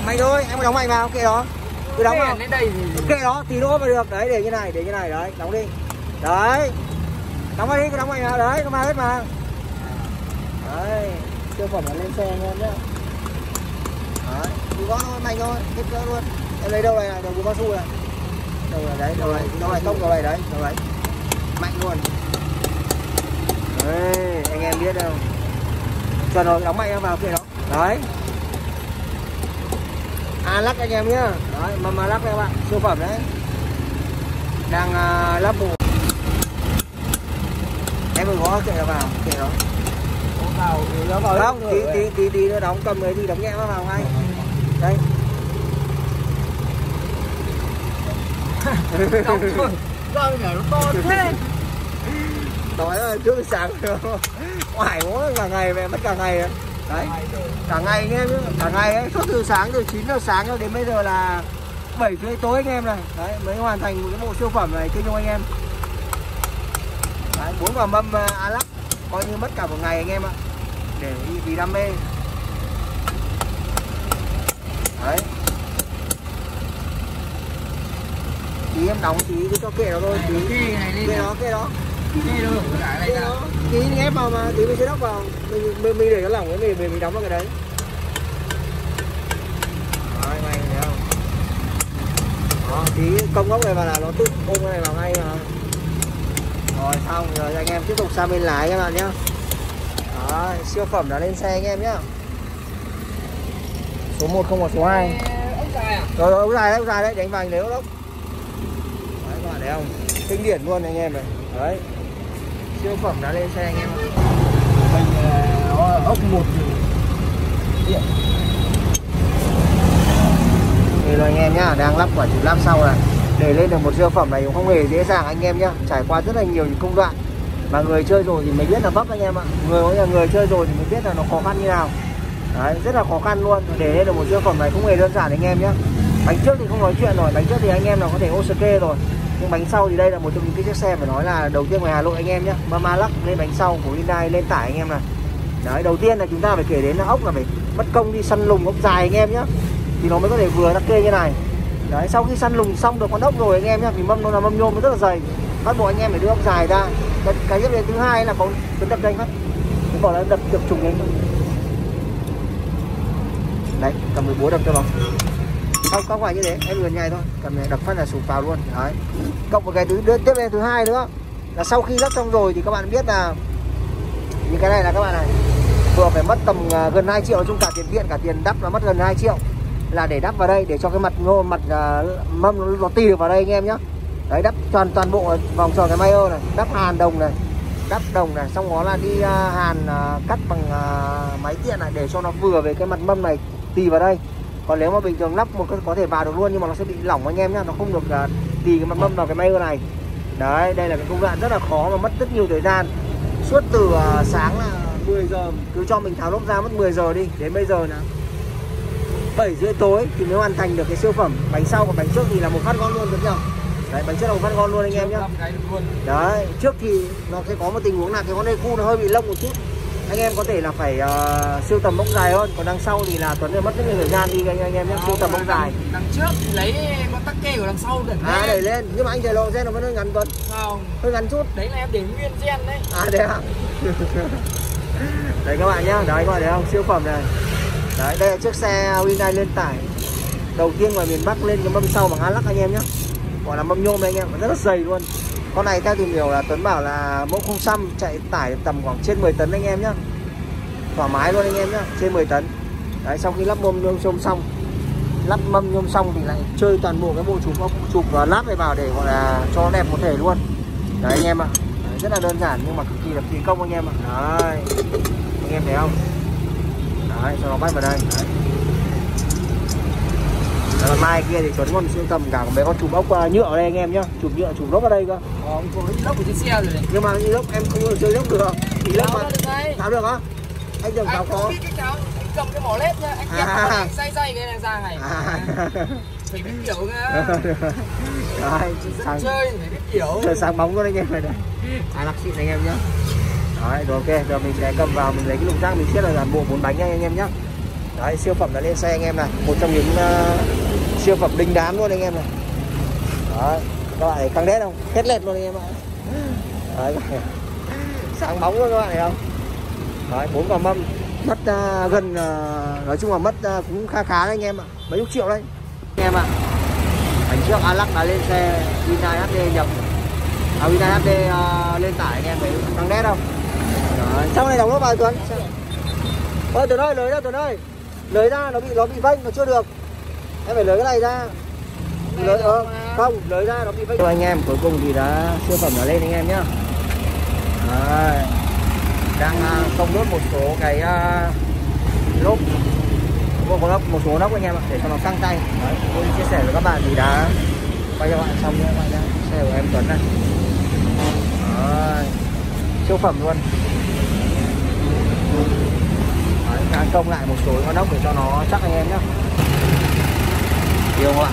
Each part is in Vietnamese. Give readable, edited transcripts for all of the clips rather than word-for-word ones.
Mạnh thôi, em có đóng mạnh vào kệ đó. Cứ đóng vào. Đến đây thì Kệ đó thì đỗ vào được. Đấy, để như này, đấy, đóng đi. Đấy. Đóng vào đi, cứ đóng mạnh vào đấy, nó vào hết mà. Đấy, siêu phẩm là lên xe anh em nhá. Đấy, cứ gõ thôi, mạnh thôi, hết cỡ luôn. Em lấy đâu này, đầu của cao su này. Đầu này đấy, đầu này tông đầu này đấy, đầu đấy. Mạnh luôn. Đấy, anh em biết không? Chuẩn rồi, đóng mạnh vào kệ đó. Đấy. Lắc anh em nhá. Đấy, mà lắc đây các bạn, siêu phẩm đấy. Đang lắp bộ. Em vừa gõ kệ vào, kệ đó. Không, tí nữa đóng, cầm đấy thì đóng nhẹ vào ngay. Đây. Sao nhỉ, nó to thế. Nói trước sáng oải quá cả ngày về mất cả ngày. Đấy. Cả ngày anh em nhé, cả ngày ấy, suốt từ sáng từ 9 giờ sáng cho đến bây giờ là 7 rưỡi tối anh em này. Đấy, mới hoàn thành một cái bộ siêu phẩm này cho anh em. Đấy, 4 quả mâm lắc coi như mất cả một ngày anh em ạ. Để vì đam mê. Đấy. Tí em đóng tí cứ cho kệ nó thôi, tí kệ đó. Tí ép vào mà, tí mình sẽ đắp vào. Mình để nó lỏng cái mình đóng vào cái đấy. Đấy, ngay thấy không? Đó, tí công góc này vào là nó tự ôm cái này vào ngay mà. Rồi xong rồi anh em tiếp tục sang bên lái các bạn nhé. Đó, siêu phẩm đã lên xe anh em nhé. Số 1 không có số 2. Ốc dài à? Rồi ốc dài đấy, đánh vàng nếu ốc. Đấy các bạn thấy không? Kinh điển luôn anh em này. Đấy. Siêu phẩm đã lên xe anh em ạ. Mình ốc 1 điện. Đây rồi anh em nhá, đang lắp quả chụp lắp sau này. Để lên được một siêu phẩm này cũng không hề dễ dàng anh em nhá. Trải qua rất là nhiều những công đoạn. Mà người chơi rồi thì mới biết là vấp anh em ạ. Người chơi rồi thì mới biết là nó khó khăn như nào. Đấy, rất là khó khăn luôn. Để lên được một siêu phẩm này không hề đơn giản anh em nhá. Bánh trước thì không nói chuyện rồi, bánh trước thì anh em nào có thể ok rồi. Nhưng bánh sau thì đây là một trong những cái chiếc xe phải nói là đầu tiên ngoài Hà Nội anh em nhé. Mama lắc lên bánh sau của Hyundai lên tải anh em này. Đấy, đầu tiên là chúng ta phải kể đến là ốc là phải mất công đi săn lùng ốc dài anh em nhé. Thì nó mới có thể vừa tắc kê như này. Đấy, sau khi săn lùng xong được con ốc rồi anh em nhé, vì mâm nó là mâm nhôm nó rất là dày. Bắt buộc anh em phải đưa ốc dài ra. Cái tiếp đến thứ hai là có đập đánh phát. Cũng bảo là đập trùng đấy. Đấy, cầm 14 đập cho nó. Không phải như thế, em gần nhảy thôi, cầm này đập phát là sụp vào luôn. Đấy. Cộng một cái tiếp lên thứ hai nữa là sau khi lắp xong rồi thì các bạn biết là những cái này là các bạn này vừa phải mất tầm gần 2 triệu, nói chung cả tiền điện cả tiền đắp là mất gần 2 triệu là để đắp vào đây để cho cái mặt mâm nó tì được vào đây anh em nhé. Đấy, đắp toàn bộ vòng tròn cái Mayer này, đắp hàn đồng này, đắp đồng này, xong đó là đi hàn cắt bằng máy tiện này để cho nó vừa với cái mặt mâm này tì vào đây. Còn nếu mà bình thường lắp một cái có thể vào được luôn nhưng mà nó sẽ bị lỏng anh em nhá, nó không được tì cái mặt mâm vào cái Mayer này. Đấy, đây là cái công đoạn rất là khó mà mất rất nhiều thời gian. Suốt từ sáng là 10 giờ, cứ cho mình tháo lốp ra mất 10 giờ đi, đến bây giờ là 7 rưỡi tối thì mới hoàn thành được cái siêu phẩm. Bánh sau và bánh trước thì là một phát ngon luôn được chưa? Đấy, bánh trước là một phát ngon luôn anh em nhé. Đấy, trước thì nó sẽ có một tình huống là cái con Ecu nó hơi bị lông một chút. Anh em có thể là phải siêu tầm bóng dài hơn. Còn đằng sau thì là Tuấn mất rất nhiều thời gian đi anh em nhé, siêu tầm bóng dài. Đằng trước thì lấy con tắc kê của đằng sau đẩy lên. Đẩy lên, nhưng mà anh để lộ gen nó vẫn hơi ngắn Tuấn. Không, hơi ngắn chút. Đấy là em để nguyên gen đấy. Đấy à? Đấy các bạn nhá, đấy các bạn thấy không, siêu phẩm này. Đấy, đây là chiếc xe Hyundai lên tải đầu tiên ngoài miền Bắc lên cái mâm sau bằng lắc anh em nhé. Gọi là mâm nhôm đây anh em, rất là dày luôn. Con này theo tìm hiểu là Tuấn bảo là mẫu 05 chạy tải tầm khoảng trên 10 tấn anh em nhé. Thoải mái luôn anh em nhé, trên 10 tấn. Đấy, sau khi lắp mâm nhôm xong, lắp mâm nhôm xong thì lại chơi toàn bộ cái bộ chụp và lắp này vào để gọi là cho đẹp một thể luôn. Đấy anh em ạ. Đấy, rất là đơn giản nhưng mà cực kỳ là kỳ công anh em ạ. Đấy, anh em thấy không? Đấy, cho nó bắt vào đây. Đấy. Rồi mai kia thì Tuấn còn sưu tầm cả mấy con chùm ốc nhựa ở đây anh em nhá, chùm nhựa chùm lốp ở đây cơ. Có lốc của chiếc xe rồi đấy. Nhưng mà lốc em không chơi lốc được. Thì lốc mà tháo được á? Anh tưởng tháo có. Anh cầm cái mỏ led nhá, anh kéo xay cái này ra này. Phải biết kiểu nha. Đấy, chơi phải biết kiểu. Trời sáng bóng luôn anh em này này. Lắc xịn anh em nhá. Đấy, rồi ok, giờ mình sẽ cầm vào mình lấy cái lục rác mình siết là toàn bộ 4 bánh nha anh em nhá. Đấy, siêu phẩm đã lên xe anh em này, một trong những siêu phẩm đinh đám luôn anh em này. Đấy, các bạn thấy căng đét không? Hết lẹt luôn anh em ạ. Đấy, sáng bóng luôn các bạn thấy không? Đấy, 4 quả mâm mất gần nói chung là mất cũng khá đấy anh em ạ, mấy chục triệu đấy anh em ạ. Bánh trước Alac đã lên xe Hyundai HD nhập Hyundai HD lên tải anh em thấy căng đét không? Đấy, sau này đóng lốp vào Tuấn. Ôi Tuấn ơi, lưới ra Tuấn ơi, lưới ra, nó bị vênh, nó chưa được, em phải lưới cái này ra. Lưới không, lưới ra nó bị vênh. Anh em cuối cùng thì đã siêu phẩm đã lên anh em nhá. Đấy, đang công đốt một số cái lốp, một số nóc anh em ạ, để cho nó căng tay. Đấy, tôi chia sẻ với các bạn thì đã quay cho bạn xong nhé các bạn nhé. Xe của em Tuấn này. Đấy, siêu phẩm luôn. Đấy, đang công lại một số con nóc để cho nó chắc anh em nhé. Yêu không ạ?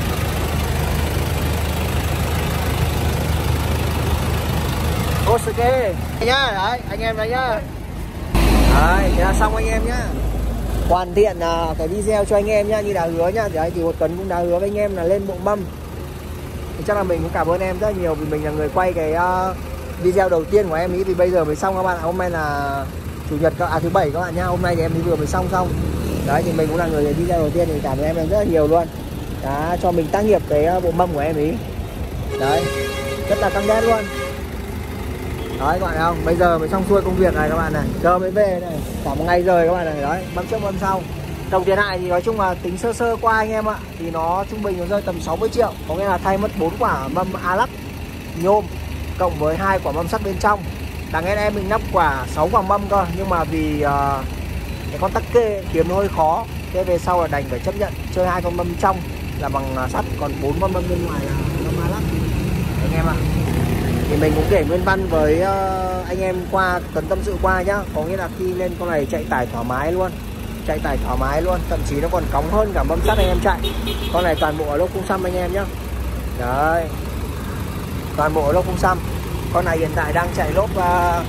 Ok nhá, đấy anh em đấy nhá. Đấy, thế là xong anh em nhá. Hoàn thiện cái video cho anh em nhá, như đã hứa nhá. Đấy thì một Tuấn cũng đã hứa với anh em là lên bộ mâm. Thì chắc là mình cũng cảm ơn em rất nhiều vì mình là người quay cái video đầu tiên của em ý, thì bây giờ mới xong các bạn ạ. Hôm nay là chủ nhật thứ bảy các bạn nhá. Hôm nay thì em vừa mới xong. Đấy thì mình cũng là người cái video đầu tiên thì cảm ơn em rất là nhiều luôn. Đã cho mình tác nghiệp cái bộ mâm của em ý. Đấy, rất là căng đét luôn. Đấy các bạn thấy không? Bây giờ mới xong xuôi công việc này các bạn này, giờ mới về này, cả một ngày rồi các bạn này. Đấy, mâm trước mâm sau. Tổng tiền hại thì nói chung là tính sơ qua anh em ạ, thì nó trung bình nó rơi tầm 60 triệu. Có nghĩa là thay mất 4 quả mâm Alac nhôm cộng với 2 quả mâm sắt bên trong. Đáng lẽ em mình nắp 6 quả mâm cơ, nhưng mà vì cái con tắc kê kiếm nó hơi khó, thế về sau là đành phải chấp nhận chơi 2 con mâm trong là bằng sắt, còn 4 con mâm bên ngoài là mâm Alac anh em ạ. Thì mình cũng kể nguyên văn với anh em qua Tuấn tâm sự qua nhá. Có nghĩa là khi lên con này chạy tải thoải mái luôn, thậm chí nó còn cóng hơn cả mâm sắt anh em chạy. Con này toàn bộ ở lốp khung xăm anh em nhá. Đấy, toàn bộ ở lốp khung xăm. Con này hiện tại đang chạy lốp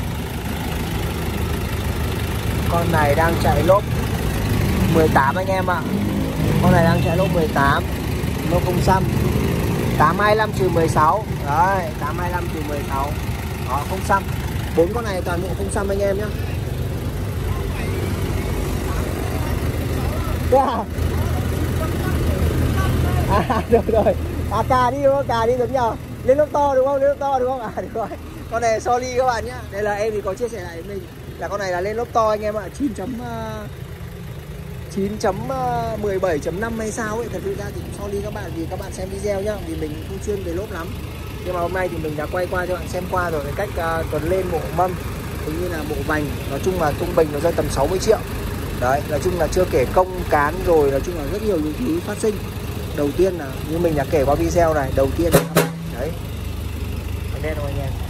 con này đang chạy lốp 18 anh em ạ. Con này đang chạy lốp 18, lốp khung xăm 825 trừ 16. Đấy, 825 trừ 16. Đó, không xăm. 4 con này toàn bộ không xăm anh em nhé. Được rồi. Cà đi đúng không? Cà đi giống nhờ. Lên lốp to đúng không? Lên lốp to đúng không? Được rồi. Con này sorry các bạn nhé. Đây là em thì có chia sẻ lại với mình là con này là lên lốp to anh em ạ. 9.17.5 hay sao ấy. Thật sự ra thì sorry các bạn vì các bạn xem video nhá, vì mình không chuyên về lốp lắm. Nhưng mà hôm nay thì mình đã quay qua cho bạn xem qua rồi cái cách Tuấn lên bộ mâm cũng như là bộ vành. Nói chung là trung bình nó rơi tầm 60 triệu. Đấy, nói chung là chưa kể công cán rồi, nói chung là rất nhiều những thứ phát sinh. Đầu tiên là như mình đã kể qua video này, đầu tiên là đấy. Anh đen không anh em?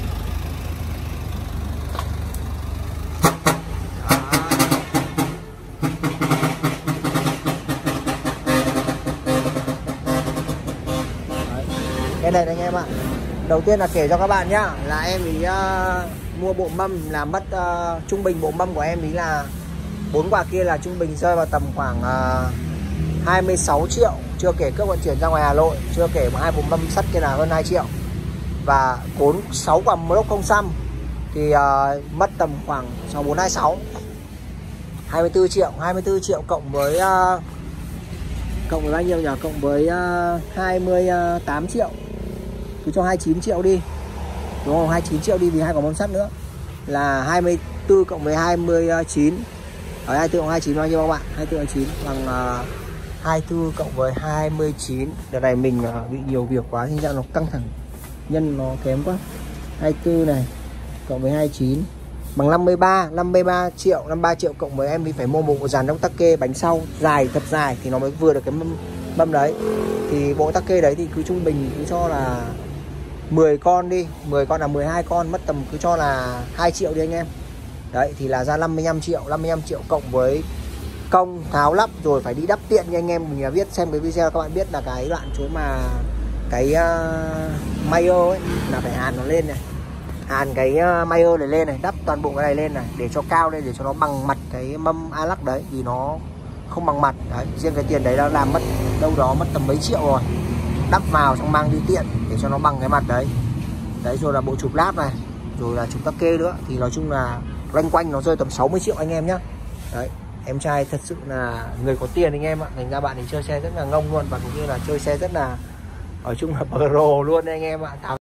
Cái này anh em ạ. Đầu tiên là kể cho các bạn nhá, là em ý mua bộ mâm là mất trung bình bộ mâm của em ý là 4 quả kia là trung bình rơi vào tầm khoảng 26 triệu, chưa kể cước vận chuyển ra ngoài Hà Nội, chưa kể 2 bộ mâm sắt kia là hơn 2 triệu. Và 6 quả lốp không xăm thì mất tầm khoảng 6426 24 triệu. 24 triệu cộng với bao nhiêu nhỉ? Cộng với 28 triệu. Cứ cho 29 triệu đi. Đúng không? 29 triệu đi vì 2 quả mâm sắt nữa. Là 24 cộng với 29. Ở 24 cộng 29 bao nhiêu các bạn? 24 cộng 9 bằng 24 cộng với 29. Đợt này mình bị nhiều việc quá nên ra nó căng thẳng. Nhân nó kém quá. 24 này cộng với 29 bằng 53 triệu. 53 triệu cộng với em phải mua một dàn đốc tắc kê bánh sau dài, thật dài thì nó mới vừa được cái mâm đấy. Thì bộ tắc kê đấy thì cứ trung bình cứ cho là 10 con đi, 10 con là 12 con, mất tầm cứ cho là 2 triệu đi anh em. Đấy thì là ra 55 triệu cộng với công tháo lắp rồi phải đi đắp tiện như anh em mình viết xem cái video các bạn biết là cái đoạn chỗ mà cái Mayer ấy là phải hàn nó lên này. Hàn cái Mayer này lên này, đắp toàn bộ cái này lên này để cho cao lên, để cho nó bằng mặt cái mâm Alac đấy, vì nó không bằng mặt. Đấy, riêng cái tiền đấy đã làm mất đâu đó mất tầm mấy triệu rồi, đắp vào xong mang đi tiện để cho nó bằng cái mặt đấy. Đấy, rồi là bộ chụp lát này, rồi là chụp tắc kê nữa, thì nói chung là loanh quanh nó rơi tầm 60 triệu anh em nhá. Đấy, em trai thật sự là người có tiền anh em ạ, thành ra bạn ấy chơi xe rất là ngông luôn, và cũng như là chơi xe rất là nói chung là pro luôn đấy anh em ạ.